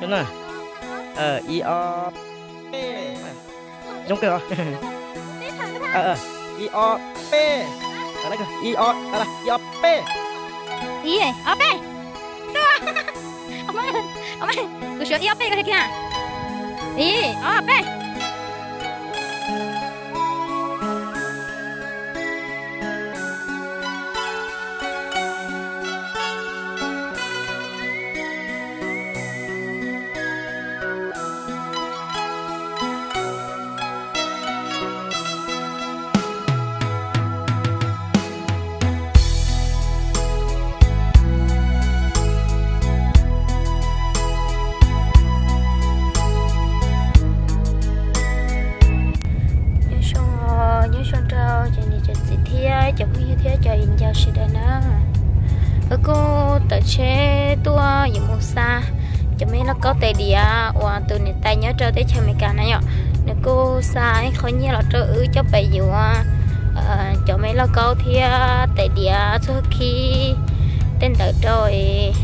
cho nào i o p giống cái đó i o p đây cơ i o đây i o p ý này op đây ông ơi cứ sửa op đây cái kia ý op đây chồng như thế cho in giao sẽ đây nữa cô tự chế tua gì một xa cho mấy nó có tiền đi và từ này tay nhớ cho tới chơi mấy cái này nhở nếu cô xa ấy khỏi như là trơ cho bây giờ cho mấy nó có thì tiền đi trước khi tên đợi rồi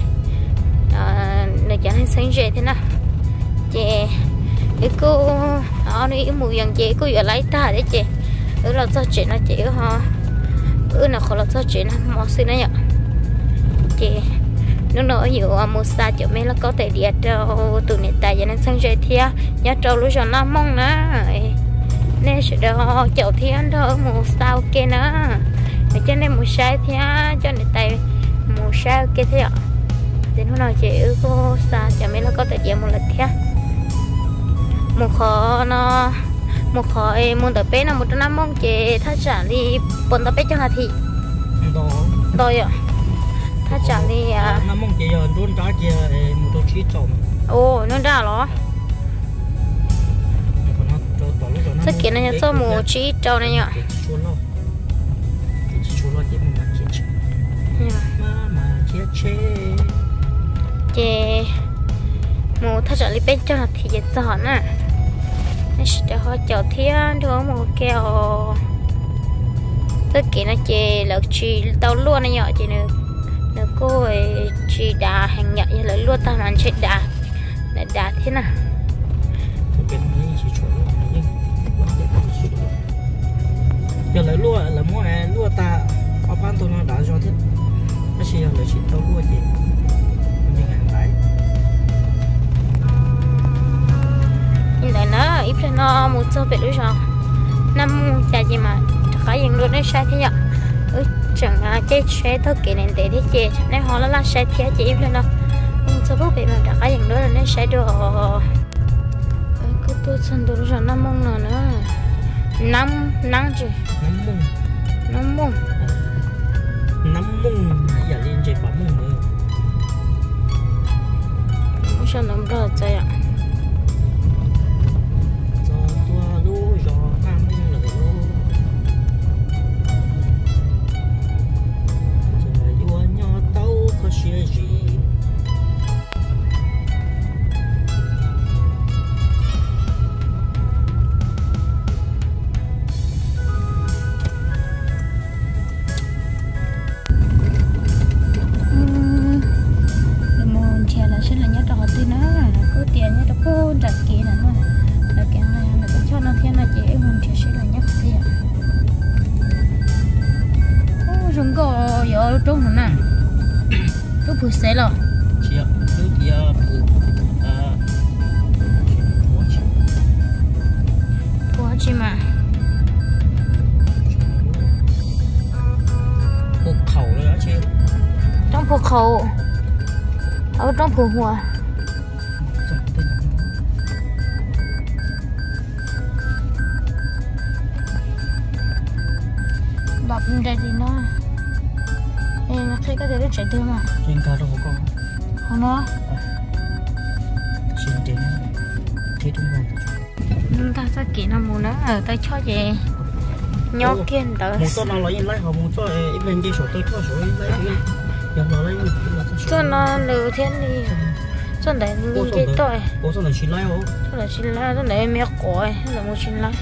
được cho nên sinh dễ thế nào chị cô họ đi mùi dần chị cô vừa lấy ta đấy chị là do chuyện nó chị ha là khó là do chuyện nó xin đấy nhở chị nó nói nhiều một xa chỗ mấy là có thể đi đâu từ này tại cho nên sang chơi thia nhớ trâu lúc cho nó mong nữa nên sẽ đó chậu thiên đó một sao ok nữa cho nên một sai thia cho nên tại một sao ok thế ạ thì nó nói chị cô xa cho mấy là có thể đi một lần thia một khó nó một khỏi muốn tập bé là một trăm năm mong chị thắt trả đi bốn tập bé cho hà thị rồi ạ thắt trả đi năm mong chị giờ luôn đó chị một đôi chí trộn ồ nó ra đó rất kiện này cho một chí trâu này nhở chị một thắt trả đi bé cho hà thị dễ dọn à để họ chở thiên đưa một kẹo tất cả nó chỉ là chỉ tàu luôn này nhỏ chỉ nữa cô ấy chỉ đà hành nhạy như là luôn ta làm chuyện đà để đà thế nào giờ lấy lúa là mua lúa ta ở ban tôi nó đã cho thế nó chỉ là chỉ tàu lúa gì mình hàng đấy như là nó ít ra nó một số biệt đối rồi năm chả gì mà khá dừng luôn đấy sai thế nhở chẳng chơi xe thôi kỹ nên để thế chơi nên họ là sai thế chỉ ít ra nó một số biệt mà đã khá dừng luôn là nên sai được cứ tôi xin tôi rồi năm mông nào nữa năm chứ năm mông giờ lên chơi bóng mông nữa không sao nằm đó chơi ạ trốn hả nè trốn phụ xe rồi chị ạ trốn thì phụ chị mà phụ khẩu rồi đó chị trong phụ khẩu ở trong phụ hùa đập ra thì nó em thấy có thể rất chạy thương mà trên cao đâu có không nó trên đến thế đúng không ta sẽ kỹ nó muốn nó ở tay cho gì nhau kiên đỡ một số nó lấy họ một số ít lên đi số tôi thua số lấy giờ nó lấy cho nó lưu thiên đi cho để nhìn cái tội bố số này xin lấy không cho để xin lấy cho để mẹ còi là mua xin lấy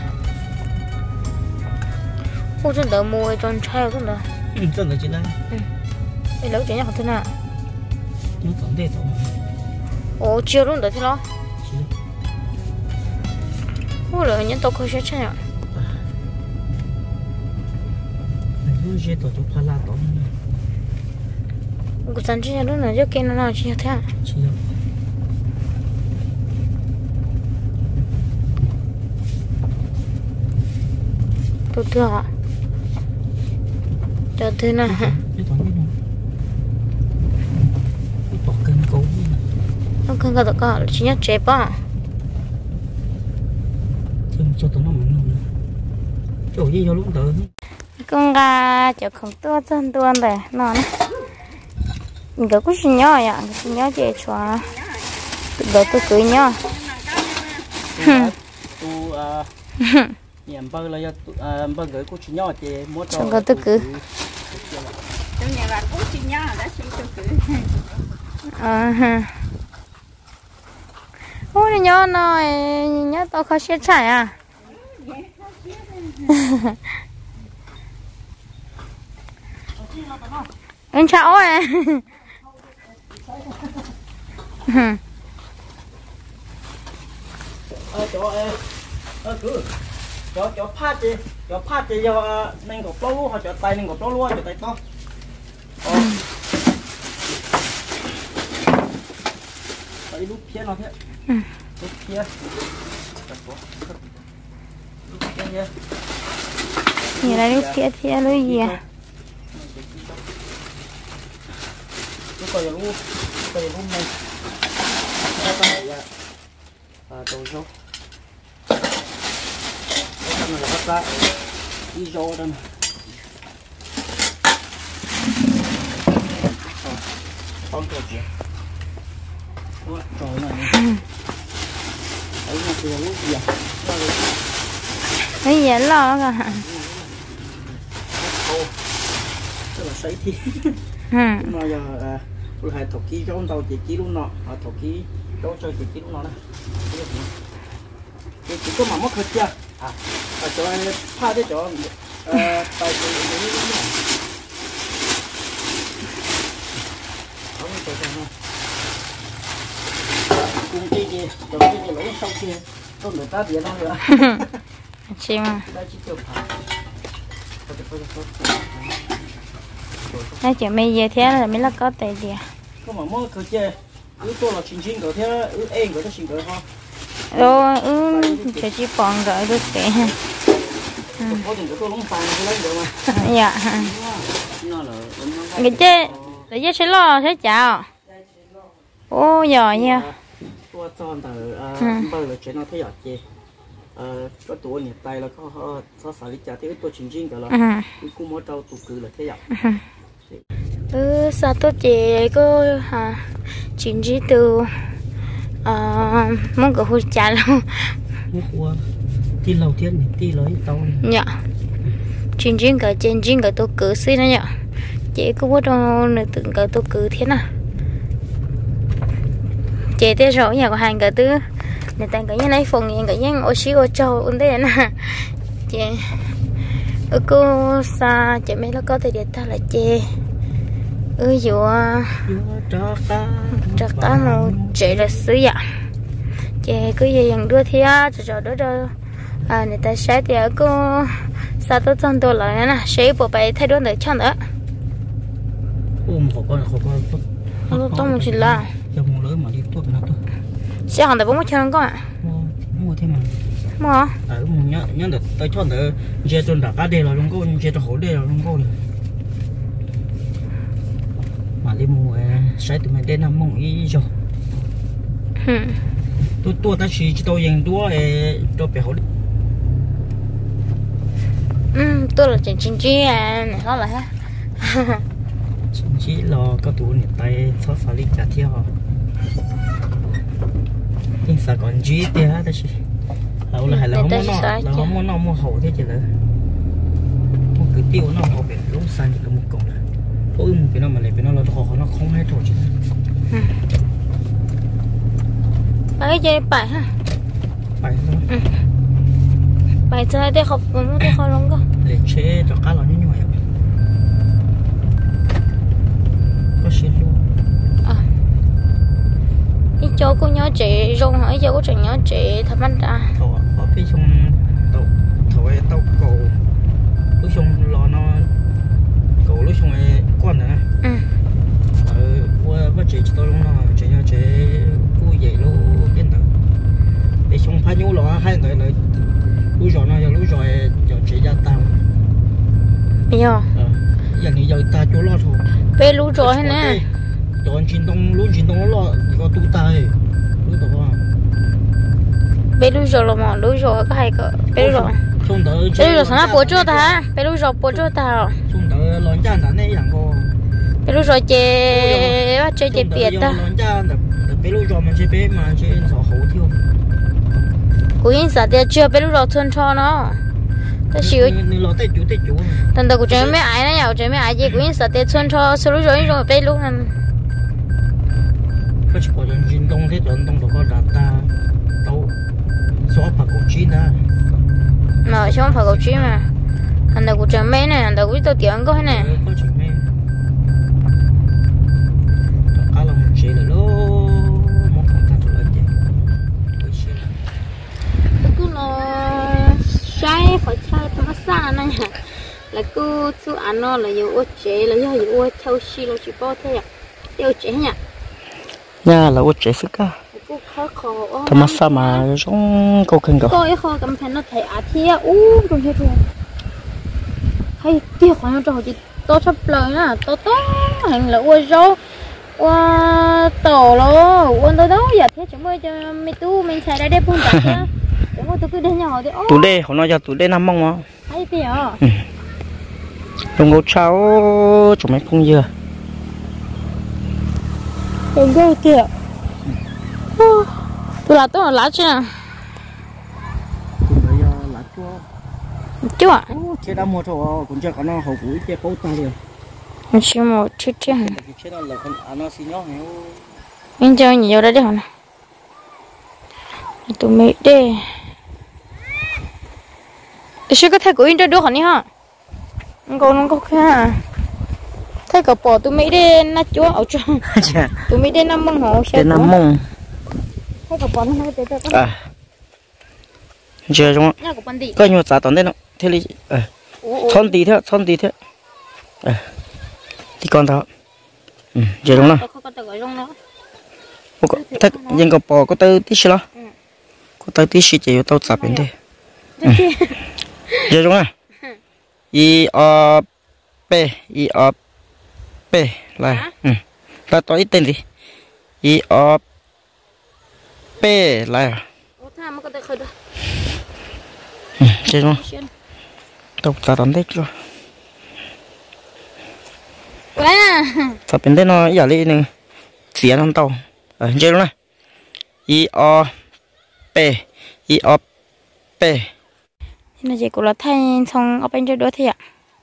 ô cho để mua tròn treo cho để 真的进来。 你留住一下佢先啦。 點講啲嘢 ồ chiều luôn được thế lo Chiều. ôi rồi nhân tao không sẽ chơi nhở Nếu như tôi phải làm đó กูสั่งที่จะรู้หน่อยจะกินอะไรชิวแท้ Chiều. ตัวเถื่อเจอเถื่อนะ Cái toán biết không? Cái bỏ cơm cấu này. ต้องขึ้นกับตัวก็ชิวเจ็บป่ะ Chứ cho tụi nó mà ngon nữa. Chỗ gì cho lúc tới. ก็งาจะของตัวจนตัวเลยนอนนี่ก็กูชิวอ่ะชิวเจ็บชัวตัวตัวcưới nhau Tu nhầm bao là bao gửi của chị nhỏ thì mua cho chẳng có tôi cứ trong nhà bạn cũng chỉ nhau đã xin cho cứ ôi này nhỏ nói nhớ tao khó xếp chạy à anh cháu à cứ cho phát chị cho nên cột lúa luôn, họ cho tay nên cột lúa luôn, cho tay to. Tay lúc kia nó thế, lúc kia, nhìn lại lúc kia thì lúc gì à lúc coi lúc này, đồ số. Đây là bắt ra đi vô đây này. Con chuột kìa. Trời này. Đấy là từ lúc gì à? cái gì lo cả Tức là sấy thi. Mà giờ tôi hay thọc ký cho ông tàu chỉ ký lúc nọ, thọc ký cho chị ký lúc nọ này. Chỉ có mà mất hết chưa? Cho anh pha để cho tay tôi như thế này. Không có cho nó. Cùng cái cho cái lỗ sau kia, có người ta điện nó nữa. chị mà Đây chỉ chụp hả? nói chuyện bây giờ thế là mới là có tiền gì Có mà mất hết chưa? Cứ tôi là chín cỡ thế, em cỡ nó chín cỡ không? rồi cho chị bọn rồi được tiền Có tiền cỡ tôi lông phàng tôi lấy được mà. dạ cái chứ để cho sẽ lo sẽ chào ô giỏi nha Tôi cho từ bây giờ chuyện nó thấy giỏi chị. Có tuổi nhiệt tay là có xả lý trả thế tôi chín cỡ là cũng mỗi trâu tụ cử là thế giỏi. sao tôi chị có chín chỉ từ mong có hút chả luôn Mua tí lâu thiên tí lấy tao dạ chín chín cả trên chín cả tôi cứ xin nó nhở chị có biết đâu nữa từng cả tôi cứ thế nào chị tới rồi nhà của hàng cả thứ người ta cái này phòng nhà cái nhà ô xí ô châu ổn thế nè chị cô xa chị mấy nó có thể để ta là chị dù chắc ta một chị là sứ dạ chị cứ gì dần đưa thì cho đó đâu người ta sẽ thì cô sao tôi chân tôi lại nè sẽ bộ bài thay đổi để cho nữa khổ con tôi một chuyện là cho mua lớn mà đi tốt nó thôi sẽ hoàn thành 4 con ạ mua thêm mà mua nhớ được tới cho nữa chơi tuần đã cá đề rồi đúng không chơi cho hổ đề rồi đúng không mà đi mua sai tụi mình đến năm mong ý rồi tôi ta chỉ tôi dành đua cho bé hổ tôi là chính trị này đó là chỉ lo có tủ nhiệt tay xóa xả lý trả theo nhưng sao còn gì thế hả chị hậu là hay là không muốn nó mua hậu thế chị là mua cứ tiêu nó hậu biển lúc xanh thì có một cổng này ôi một cái nó mà lại cái nó là họ nó không hết rồi chị cái gì bài ha bài thôi bài chơi để học muốn để học luôn cơ để chế cho cá lò như vậy có xin luôn cho cô nhớ chị rong hỏi cho cô chẳng nhớ chị thầm anh ta thầu ở phía trong tàu thầu ấy tàu cầu lúc trong lò nó cầu lúc trong ấy quan nữa qua bắt chị tôi luôn nó chị cho chị cô vậy luôn yên tâm để trong phá nhũ lò hai người lại lúc rồi nó lúc rồi cho chị ra tàu bây giờ giờ thì giờ ta chỗ lo thôi về lúc rồi hay nè chọn chuyển động nó lo có tu tay lúc đó về lúc rồi là mà lúc rồi có hay có về lúc rồi sao nó bố cho ta về lúc rồi bố cho ta chúng ta lon cha đã này rằng cô về lúc rồi chơi bắt chơi biệt ta lon cha về lúc rồi mình chơi bé mà chơi sổ hậu thiêu cô yên sao thì chưa về lúc rồi thuần cho nó ta chịu tết chủ thằng ta cũng chơi mấy ai nữa nhở chơi mấy ai gì cũng yên sao thì thuần cho số lúc rồi về lúc này có chỉ có chuyển động thế chuyển động có đặt ta đâu số phải cổ chín à mà chứ không phải cổ chín mà thằng ta cũng chơi mấy này thằng ta cũng tao tiền có thế này có chuyện mấy cá là một chế là lố một không thành tụi lên chứ cứ nó sai phải sai thằng xa này là cứ chú ăn nó là nhiều ô chế là nhiều ô theo xí là chỉ bao thế à tiêu chế nhỉ nha là ô chế sức á thầm mắt sao mà giống câu kinh cầu coi kho cầm phèn nó thấy à thia rồi hết rồi hay tiêu khoản cho họ chỉ to sắp lời nè to hàng là ô rau ô tổ lo ô tôi đó giờ thế chúng tôi cho mấy tu mình xài đây để phun tạt nhá chúng tôi cứ đến nhà họ thì tủ đây họ nói cho tủ đây nằm mong mà hay tiêu đồng ngô cháu chúng mấy phun dừa đồng ngô tiêu tôi là tôi là lá chưa chưa chế đã mua thôi cũng chưa có nó hậu cuối chế cố ta liền mình chỉ một chút chứ chế nó là con nó xí nhóc héo mình chơi nhiều đấy đi hả tụi mình đi sẽ có thể của in cho đứa hả nhỉ hả còn có cái thấy cậu bỏ tụi mình đi na chúa ở trong tụi mình đi năm mông hồ đi năm mông thấy cậu bỏ nó hơi tệ tệ chưa đúng không có nhiều giá tốn đấy nó thế đi thon tí thế thì con đó chưa đúng không thật nhưng có bò có tới tí xíu có tới tí xíu chỉ tao sạp bên đây chưa đúng không i o p là là tôi ít tên gì i o p là chơi không? Tục ta tóm thích rồi. Tập bên đây nó giả đi nè, xía thằng tàu, chơi luôn này. I O P nó chỉ cũng là thay xong ở bên trên đó thôi ạ.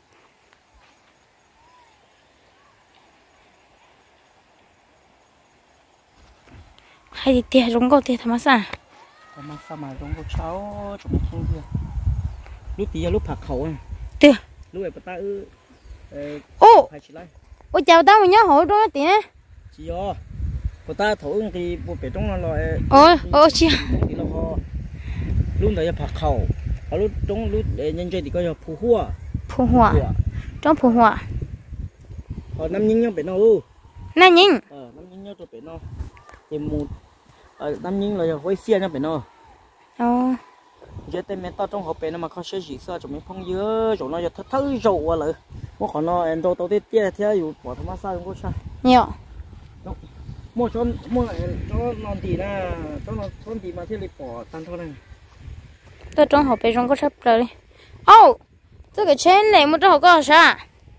Hay thì tiền giống có tiền thằng sao? Thằng sao mà giống có cháu chúng không kia. Lúc tí lúc phạt khẩu à? Được. Lúc này bắt ta ô chào tao mà nhớ hỏi đó tí nè. Chị ơi, bắt ta thổi thì bộ bể trong nó loại. Chị. Lúc đấy phạt khẩu, lúc trong lúc để nhân chơi thì coi là phù hoa. Trong phù hoa. Năm nhinh nhau bể nó. Năm nhinh. Năm nhinh nhau cho bể nó. Thì một năm nhinh là quay xe nhau bể nó. Giờ tên mẹ tao trong hộp bể nó mà không sẽ gì sao chúng mình không dứa rồi nó giờ thất rượu à lợi mua khỏi nó em đâu tao tết tia theo dù bỏ thằng sao không có sao nhiều mua cho non thì là cho nó non thì mà thế lại bỏ tan thôi này tôi trong hộp bể trong có sắp rồi cái cái trên này một trong có sao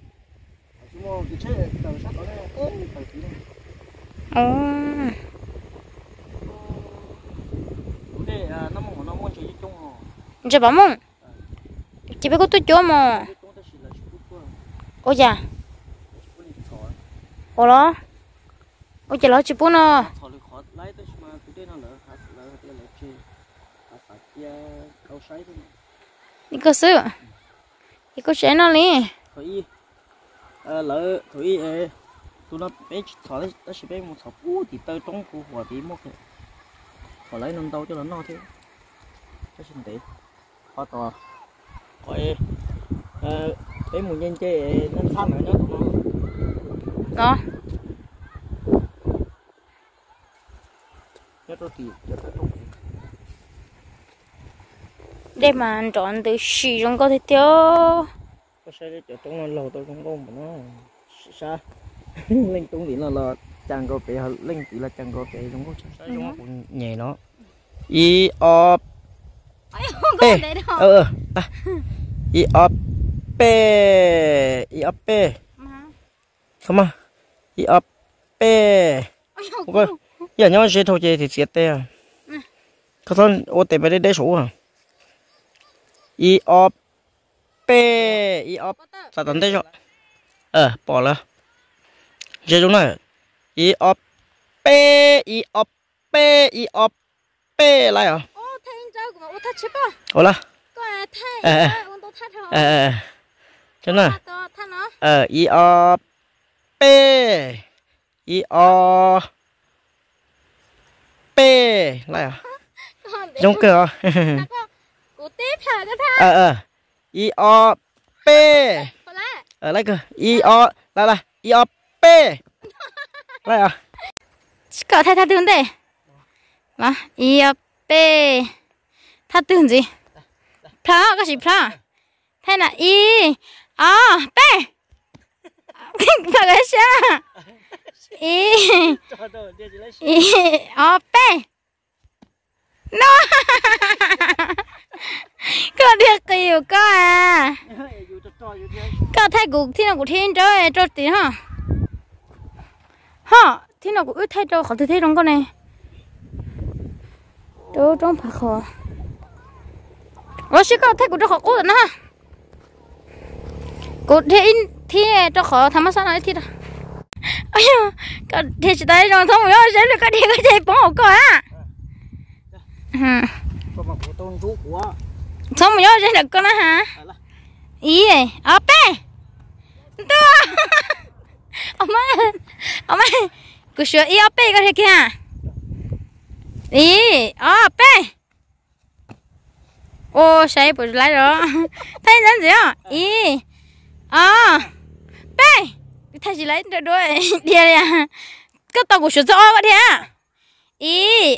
chị bảo mông chị biết có tôi chúa mà ôi chà ôi đó ôi chà lo chị bún à đi cơ sư đi cơ sẽ nó đi lỡ thổi tôi nó bé thổi nó sẽ bé một thọc thì tao trong khu hòa tí một họ lấy nâng tàu cho nó thế cái xin tệ họ to coi cái mùi nhân chơi năm tháng nữa tụi nó đó cho tôi tìm cho tôi để mà chọn từ xì trong có thể tiêu có sai để cho chúng nó lâu tôi không có mà nó xa lên tung thì là chẳng có bé lên thì là chẳng có bé đúng không sai chúng nó cũng nhẹ nó i o p i o p i o p không à i o p ok giờ nhau sẽ thôi chơi thì sẽ tê có thân ô tê phải để số à i o p i o sao tận thế rồi bỏ了这种呢i o p i o p i o p 来啊好了真的i o p i o p 来啊giống cửa i o p lấy cơ i o lại i o p lại à cậu thay thay tương đây mà i o p thay tương gì pha cái gì pha thay là i o p phải cái sao i o p no có được kiểu có à có thay cục thì nào cũng thiên cho tí hả hả thì nào cũng ướt thay cho khỏi thấy trong con này đó trong phải khó sẽ có thay cục cho khó cố nữa ha cục thì cho khó thắm sao nói thì đó ôi có thì chỉ tay rồi xong rồi sẽ được cái đi cái chạy bóng hậu coi á xong rồi sẽ được con á hả ý ở bé tôi ông ấy cứ sửa ý ở bé cái kia ý ở bé ô sai bữa lại rồi thấy đến gì à ý bé thấy gì lấy rồi đi à cái tàu của sửa cho vậy à ý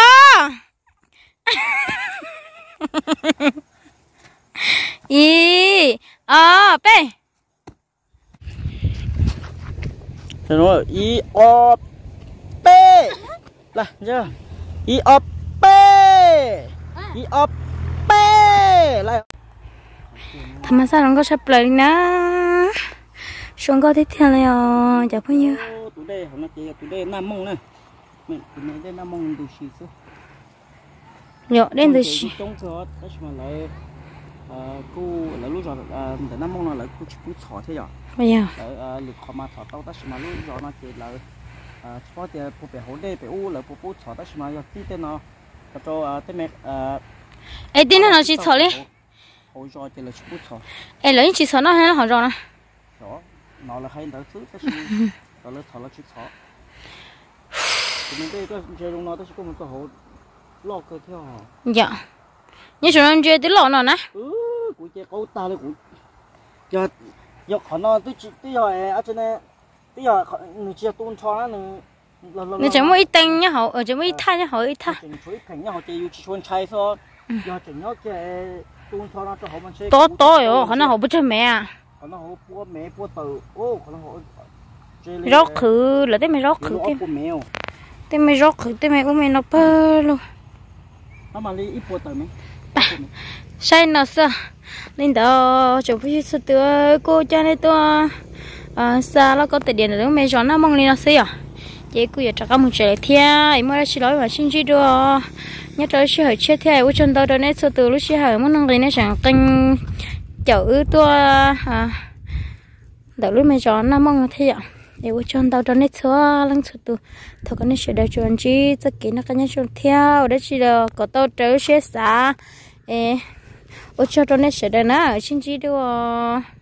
i p rồi i o p là chưa i o p i o p lại thầm sao nó có sắp lại nè xuống có tiếp theo này à chả bao nhiêu tụi đây họ nói tụi đây Nam Mông nè tụi này đây Nam Mông từ xí số nhọ đến từ xí trong đó đó mà lại cô là lúc rồi để Nam Mông là cô chỉ thọ thế rồi bây giờ lực họ mà thọ tao đó mà lúc rồi nó chỉ là có tiền phụ bể hỗ đây bể u là phụ thọ đó mà giờ tí tên nó cho tên mẹ ấy tin nó chỉ thọ đi hỗ rồi thì là chỉ thọ ấy lấy chỉ thọ nó hay là họ rồi nè đó nó là hay đỡ thứ đó là thọ là chỉ thọ thì mình đây có chơi trong nó đó chỉ có một cái hỗ lo cơ theo dạ như chúng anh chơi tí lọ nào nè của chơi câu ta đấy của giờ họ nó tí rồi ở trên này tí rồi người chơi tuôn cho nó nếu chẳng có ít tăng nhá họ ở chẳng có ít than nhá họ ít than họ chơi chuyên chạy thôi giờ chừng nó chơi tuôn cho nó cho họ mình chơi to rồi họ nó họ bớt cho mẹ à họ nó họ bua mẹ bua từ ô họ nó họ rót khử là thế mày rót khử thế mày rót khử thế mày cũng mày nó bơ luôn nó mà đi ít bua từ mấy sai nó sao nên đó chụp cái sự tựa cô cha này tôi xa nó có tiền điện được mấy chọn nó mong lên nó xí à vậy cô giờ chắc có một chuyện thia em mới chỉ nói mà xin chỉ đưa nhớ tới chỉ hỏi chết thia ở chân tao đó nên sự từ lúc chỉ hỏi muốn năng lên chẳng canh chở tôi đợi lúc mấy chọn nó mong thế ạ để ở chân tao đó nên xóa lăng sự từ thôi cái này sẽ đợi chọn chi tất cả nó cái này chọn theo đấy chỉ là có tao tới sẽ xả ở cho nên sẽ đây nè xin chỉ đưa